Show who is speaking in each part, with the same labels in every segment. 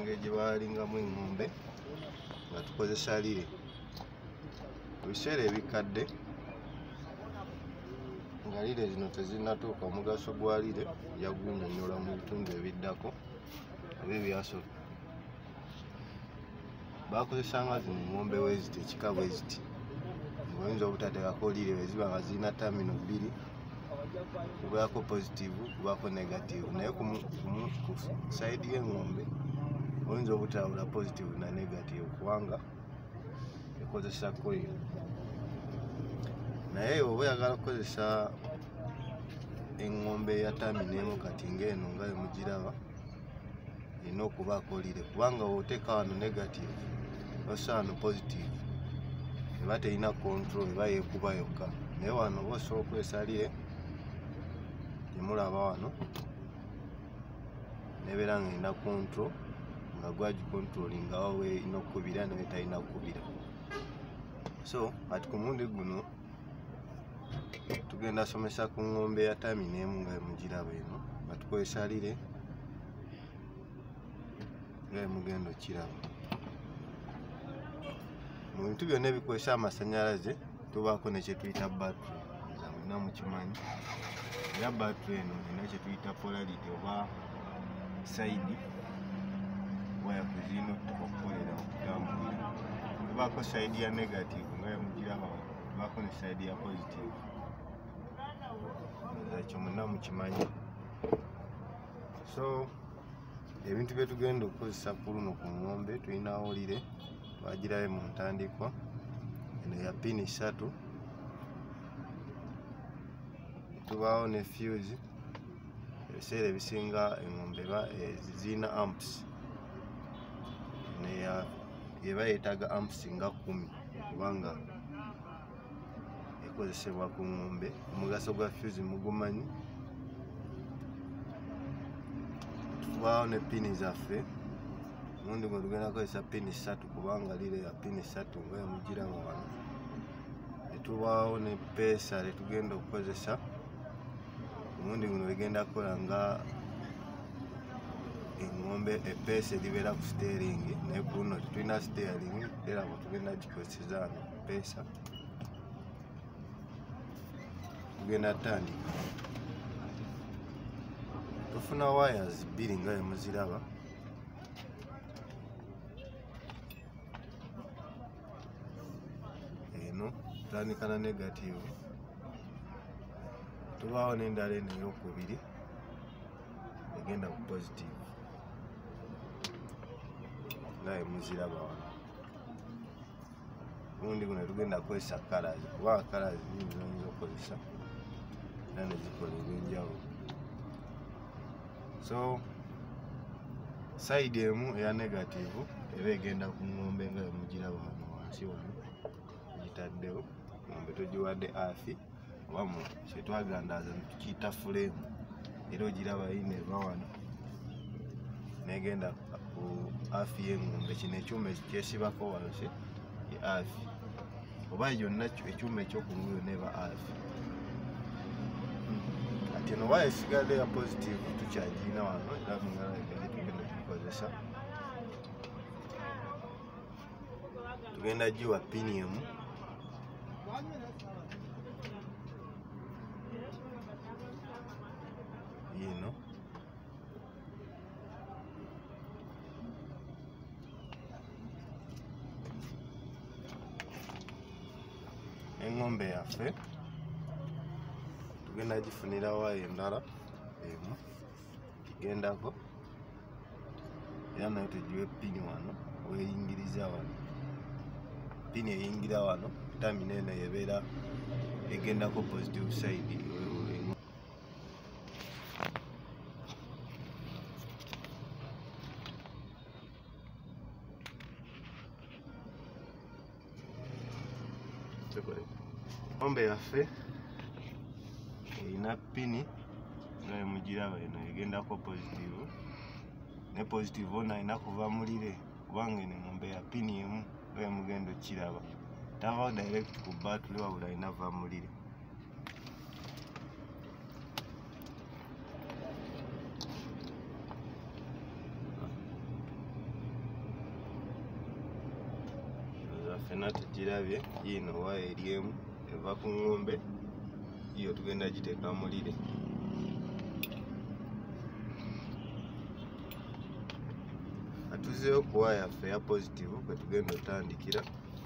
Speaker 1: engeri gye baalingamu eŋŋombe nga tukozesa lire. Mu biseera ebikadde nga lire zino tezinnatuuka, omugaso gwa lire yagunnyonnyola mu bitundu ebiddako oba ebyasooka. Baakozesanga zino eŋŋombe weeziti, ekika bweziti, ng'oyinza obutateekako lire bwe ziba nga zirina tamino bbiri, kubeerako positivu kubaako negativu, naye ku sayidi y'eŋŋombe oyinza obutabula positivu na negativu kubanga ekozesa koiro. Naye oba oyagala okukozesa eŋŋombe eya tamino emu kati ng'eno nga bwe erina okubaako lire, kubanga bw'oteeka wano negativu nossa wano positivu eba terina control, eba yeekuba yokka. Naye wano oba osobola okukozesa lire temulaba wano nebeera nga erina control, nga gwagikontrolinga wa weerina okkubira ne weetalina kkubira. So kati ku mulundi guno tugenda somesa ku ŋŋombe ya tamino emu nga mugiraba eno nga tukozesa lire nga mugenda okkiraba. Mu bintu byonna ebikozesa amasannyalaze tubaako ne kye tuyita battery, nga mwenna mukimanyi. Era battery eno erina kye tuyita polarity oba sayidi waya kwe zirina okukolera okutambulira. Tubaako sayidi ya negativu nga mugiraba, tubaako ne sayidi ya positivu. Ekyo mwenna mukimanyi. So ebintu bye tugenda okukozesa ku luno ku ŋŋombe, tulinawo lire twagirabe mu ntandikwa, eno ya pini 3, tubaawo ne fuse. Ebiseera ebisinga eŋŋombe zirina amps, eba yeetaaga amps nga 10 kubanga ekozesebwa ku ŋŋombe. Omugaso gwa fuse mugumanyi. Tubaawo ne pini zaffe, omundi gwe tugenda kukozesa pini 3 kubanga lire ya pini 3 nga mugiraba wano. Netubaawo ne peesa letugenda okukozesa, omundi guno ligenda kukola nga eŋŋombe epeesa eribeera ku siteeringi, naye ku luno tetulina siteeringi era bwe tugenda gikozeseza wano peesa. Tugenda tutandika, tufuna wires 2 nga muziraba. Eno tutandika na negativu, tubaawo n'endala eno ey'okubiri egenda ku positivu nga muziraba wano. Omundi guno tugenda kukozesa colors kubanga colors nyingi oyinza okukozesa era ne zikola ebyenjawulo. So sayidi emu eya negativu eba egenda ku ŋŋombe nga mugiraba wano wansi wano gitaddewo. Ŋŋombe togiwadde afi oba mu kye twagandaaza tukiyita fuleemu, era ogiraba yina eva wano negenda ku afi y'eŋŋombe. Kino ekyuma kyesibako wano ye afi, oba yonna ekyuma eky'okungulu neba afi. Kati eno waya esigadde ya positivu tukyagirina wano era engeri tugenda okugikozesa. Tugenda giwa pini emu, yino eŋŋombe yaffe tugenda gifunira waya endala emu gigendako, era nayo tugiwe pini wano weyingiriza wano. Pini eyingira wano, tamino eno yebeera egendako positive side. Eŋŋombe yaffe erina pini nga mugiraba eno egendako positivu, ne positivu ono alina kuva mu lire kubanga eno eŋŋombe ya pini emu nga mugenda okkiraba. Tavaawo direct ku battery wabula alina va mu lire. ffenna tugirabye. Yiino waya eri emu eva ku ngombe, iyo tugenda giteeka mulire. Atuzeewo ku waya yaffe eya positive kwe tugenda otandikira.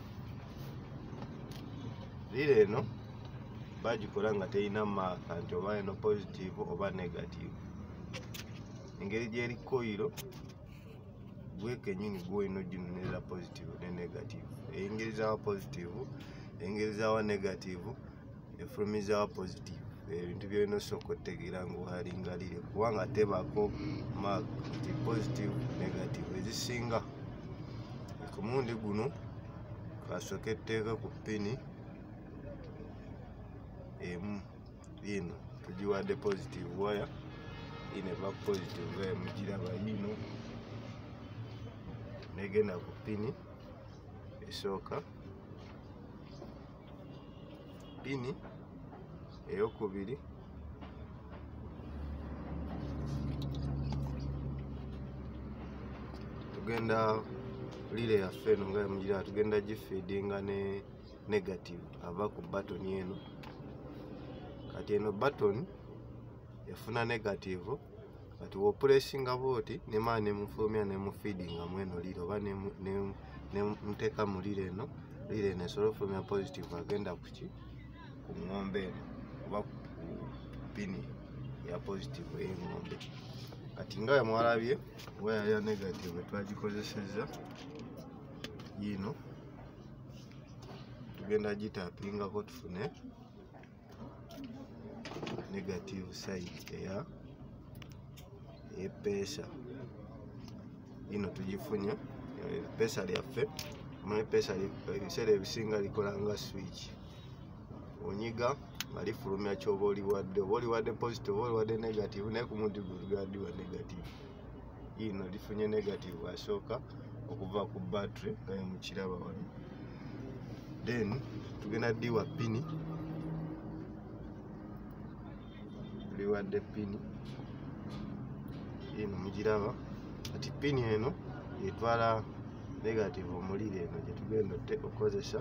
Speaker 1: Lire eno bagikola nga terina maaka nti oba eno positive oba negative. Engeri gyeri koyiro gwe kenyini gwolina oginonera positive ne negative. Eyingiriza wa positive, eyingiriza wa negative, efulumiza wa positive. Ebintu byolina osooka otegeera ng'ohalinga lire kubanga tebaako mark nti positive negative. Ezisinga ku mulundi guno kasooke etteeke ku pini emu. Yiino tugiwadde positive wire, yiino eva positive wire mugiraba. Yiino negenda ku pini esooka, pini eyokubiri, tugenda lire yaffe eno nga mugiraba tugenda gifeedinga ne negative ava ku batoni eno. Kati eno batoni efuna negative, kati wopulesinga bwoti nemala nemufulumya nemufeedinga mweno lire oba nemuteeka mu lire eno, lire eno esobola ofulumya positive agenda kuki ku ngombe eno oba ku pini ya positive ey'engombe. Kati nga bwe mwalabye waya ya negative twagikozesezza, yiino tugenda gitapingako tufune negative side eya epeesa. Yiino tugifunye epeesa lyaffe. Omanyi epeesa ebiseera ebisinga likola nga switch, onyiga nga lifulumya kyoba oliwadde, oba oliwadde positive oba oliwadde negative, naye ku mulundi guno tugenda diwa negative. Yiino lifunye negative asooka okuva ku battery nga bwe mukiraba wano, then tugenda diwa pini, tuliwadde pini. Yiino mugiraba. Kati pini eno etwala negative omulire eno gye tugenda okozesa.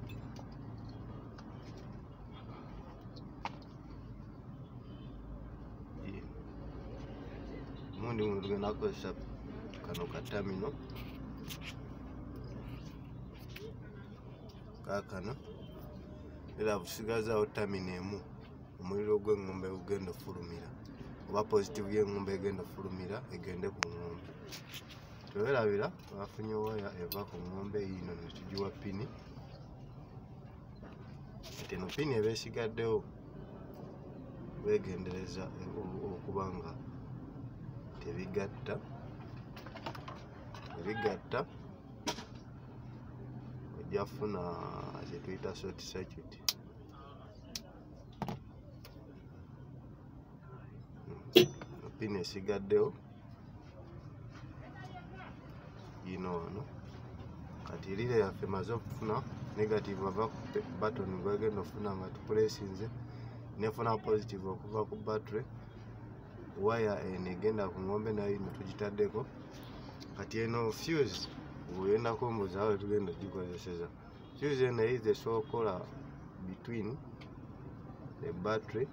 Speaker 1: Omundi guno tugenda kukozesa kano katamino kaakano, era busigazaawo tamino emu omuliro gw'engombe gugenda ofulumira oba positive y'engombe egenda ofulumira egende ku ngombe. Tewerabira bafunye waya eva ku ngombe. Yiino netugiwa pini. Kati eno pini eba esigaddewo, wegendereza okuba nga tebigatta. Ebigatta ojja funa kye tuyita short circuit. Pini esigaddewo yiino wano. Kati lire yaffe emaze okufuna negative ava ku batoni gwegenda ofuna nga tupulesinze, nefuna positive okuva ku battery. Waya eno egenda ku ngombe nayo yiino tugitaddeko. Kati eno fuse bw'oyenda kumbuuza awo tugenda ogikozeseza. Fuse eno eyiza esobola okukola between the battery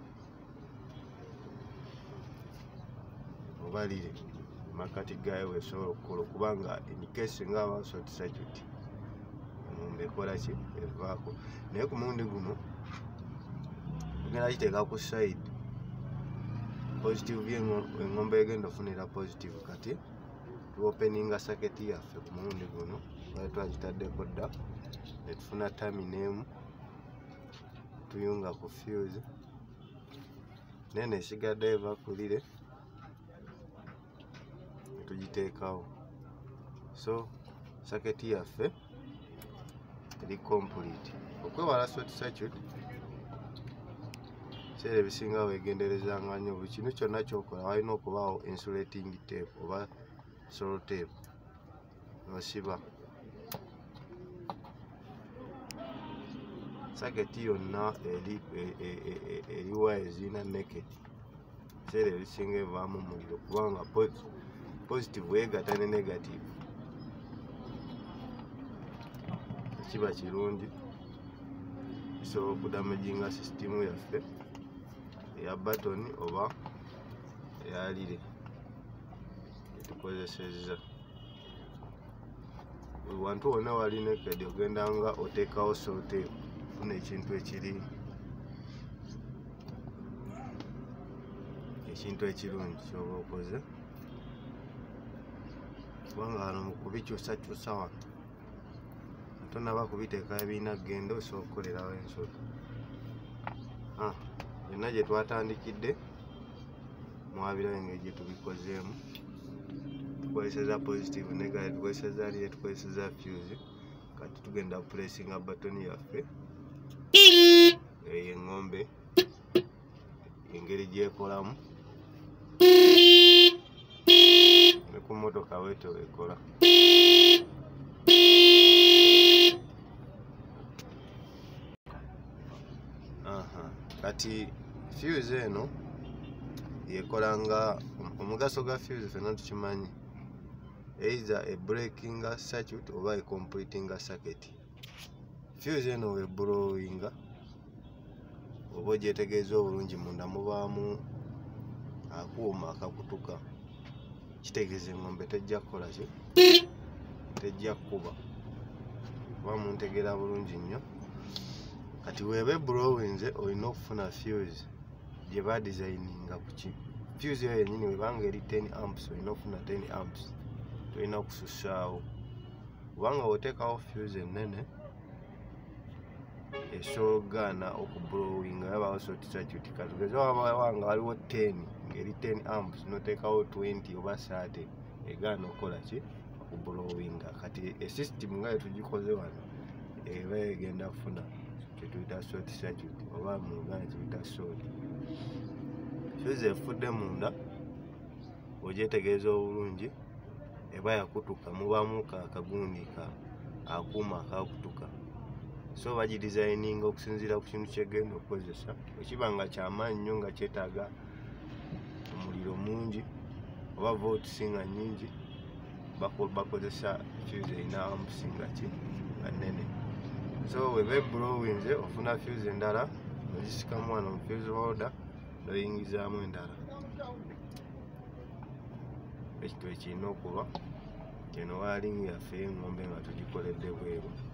Speaker 1: oba lire makati gaayo weesobola okukola okubanga in case nga aba short circuit engombe ekola ki evaako. Naye ku mulundi guno tugenda giteeka ku side positive engombe egenda ofunira positive. Kati tuopeninga saketi yaffe ku mulundi guno twali twagitaddeko dda, netufuna tamino emu, tuyunga ku fuse nene esigadde eva ku lire tugiteekawo. So saketi yaffe eri complete. Okwewala short circuit ebiseera ebisinga weegenderezanga nnyo buli kintu kyonna kyokola walina okubaawo insulating tape oba solo tape nosiba. Saketi yonna eri waya ezirina naked, ebiseera ebisinga evaamu omuliro kubanga positive weegatta ne negative. kiba kirungi kisobola okudamaginga sisitimu yaffe eya batoni oba eya lire tukozesezza. Wantu wonna wali naked ogenda nga oteekawo sote funa ekintu ekirungi kyoba okoze, kubanga wano mu kubikyusakyusa wano tonaba kubiteeka ebirina kugenda osobola okukolerawo ensolo. Yonna gye twatandikidde mwabirawo engeri gye tubikozeemu. Tukozeseza positive negative, tukozeseza lire, tukozeseza fuse. Kati tugenda pulesinga batoni yaffe eyo engombe engeri gyekolamu ne ku motoka bwetyo ekola. Kati fuse eno yekola nga omugaso ga fuse fenna tukimanyi, either a breaking circuit oba a completing circuit. Fuse eno we blowing oba ogyetegeeza obulungi munda mubaamu akuuma akakutuka, kitegeeza engombe tejja kukola ki, tejja kukuba. Kuba muntegeera bulungi nnyo. Kati weeba blowinze olina okufuna fuse gye badesigninga ku ki. Fuse eyo yennyini webanga eri 10 amps olina okufuna 10 amps, tolina kusussaawo. Kubanga oteekawo fuse ennene esobola okugaana okublowinga, yabaawo short circuit. Kati tugeze wabanga waliwo 10 ngeri 10 amps noteekawo 20 oba 30 egaana okukola ki, okublowinga. Kati esystem nga yetugikoze wano eba egenda kufuna kyetuyita short circuit oba mu Luganda kyeyita short. Fuse efudde munda ogyetegeeza obulungi eba yakutuka, mubaamu akagundi akuuma akakutuka. So bagidesigninga okusinziira ku kintu kyegenda okukozesa. Ekiba nga kyamaanyi nnyo nga kyetaaga omuliro mungi oba volts nga nnyingi, bakozesa fuse erina amps nga nnene. So weba blowinze ofuna fuse endala nogisikamu wano mu fuse holder noyingizaamu endala. Ekyo ekirina okuba eno walingi yaffe engombe nga tugikoledde bweru.